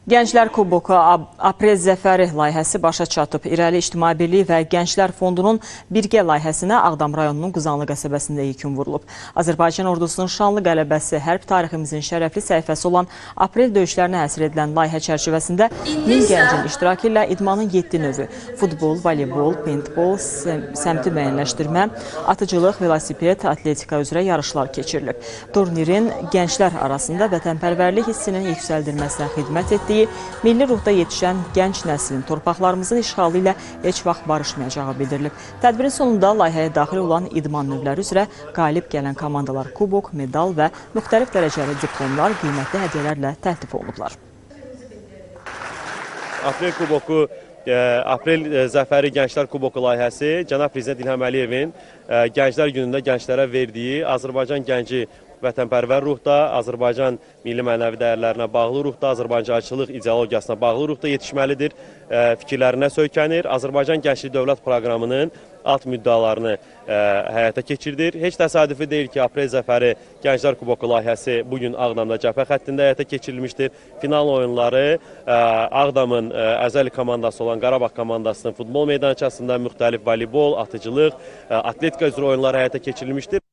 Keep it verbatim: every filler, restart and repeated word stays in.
Gənclər Kuboku Aprel Zəfəri layihəsi başa çatıb. İrəli İctimai Birliyi və Gənclər Fondunun birgə layihəsinə Ağdam rayonunun Quzanlı qəsəbəsində yekun vurulub. Azərbaycan ordusunun şanlı qələbəsi, hərb tariximizin şərəfli səhifəsi olan Aprel döyüşlərinə həsr edilən layihə çərçivəsində min gəncin iştirakı ilə idmanın yeddi növü – futbol, voleybol, paintball, səmti müəyyənləşdirmə, atıcılıq, velosiped, atletika üzrə yarışlar keçirilib. Turnirin gənclər arasında vətənpərvərlik hissinin yüksəldilməsinə xidmət etdiyi, milli ruhda yetişən gənc nəslin torpaqlarımızın işğalı ilə heç vaxt barışmayacağı bildirilib. Tədbirin sonunda layihəyə daxil olan idman növləri üzrə qalib gələn komandalar kubok, medal və müxtəlif dərəcəli diplomlar, qiymətli hədiyyələrlə təltif olunublar. Aprel Kuboku, Aprel Zəfəri Gənclər Kuboku layihəsi Cənab Prezident İlham Əliyevin Gənclər günündə gənclərə verdiyi Azərbaycan gənci vətənpərvər ruhda, Azərbaycan milli mənəvi dəyərlərinə bağlı ruhda, Azərbaycançılıq ideologiyasına bağlı ruhda yetişməlidir, fikirlərinə söykənir. Azərbaycan Gənclik Dövlət Proqramının alt müddalarını həyata keçirdir. Heç təsadüfi deyil ki, Aprel Zəfəri Gənclər Kuboku layihəsi bugün Ağdamda cəbhə xəttində həyata keçirilmişdir. Final oyunları Ağdamın əzəli komandası olan Qarabağ komandasının futbol meydançasında müxtəlif voleybol, atıcılıq, atletika üzrə oyunları həyata keçirilmişdir.